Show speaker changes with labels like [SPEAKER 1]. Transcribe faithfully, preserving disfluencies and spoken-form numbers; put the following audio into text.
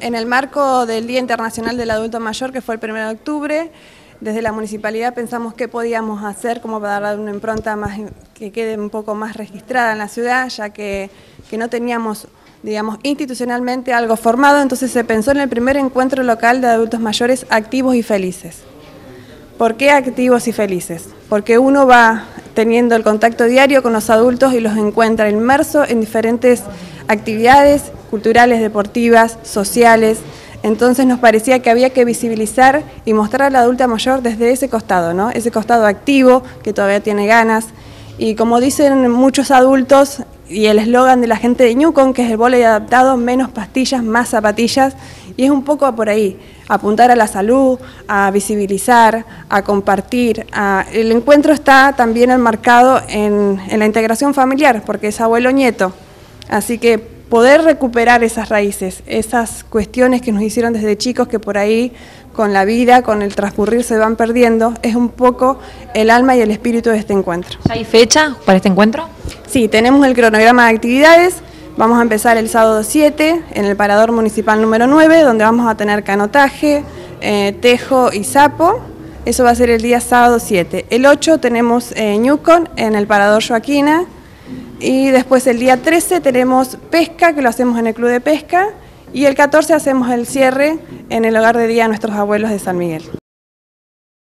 [SPEAKER 1] En el marco del Día Internacional del Adulto Mayor, que fue el primero de octubre, desde la municipalidad pensamos qué podíamos hacer como para dar una impronta más, que quede un poco más registrada en la ciudad, ya que, que no teníamos, digamos, institucionalmente algo formado, entonces se pensó en el primer encuentro local de adultos mayores activos y felices. ¿Por qué activos y felices? Porque uno va teniendo el contacto diario con los adultos y los encuentra inmersos en diferentes actividades culturales, deportivas, sociales. Entonces nos parecía que había que visibilizar y mostrar a la adulta mayor desde ese costado, ¿no? Ese costado activo, que todavía tiene ganas. Y como dicen muchos adultos, y el eslogan de la gente de Ñucón, que es el vóley adaptado, menos pastillas, más zapatillas, y es un poco por ahí, apuntar a la salud, a visibilizar, a compartir. A... El encuentro está también enmarcado en, en la integración familiar, porque es abuelo-nieto, así que poder recuperar esas raíces, esas cuestiones que nos hicieron desde chicos que por ahí con la vida, con el transcurrir se van perdiendo, es un poco el alma y el espíritu de este encuentro.
[SPEAKER 2] ¿Hay fecha para este encuentro?
[SPEAKER 1] Sí, tenemos el cronograma de actividades, vamos a empezar el sábado siete en el Parador Municipal número nueve, donde vamos a tener canotaje, eh, tejo y sapo, eso va a ser el día sábado siete. El ocho tenemos eh, Ñucón en el Parador Joaquina, y después el día trece tenemos pesca, que lo hacemos en el Club de Pesca, y el catorce hacemos el cierre en el hogar de día de nuestros abuelos de San Miguel.